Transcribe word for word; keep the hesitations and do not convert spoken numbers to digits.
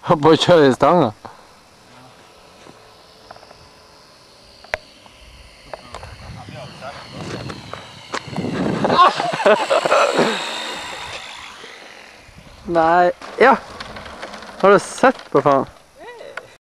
Bare kjøre i stanga. Nei, ja. Har du sett på faen?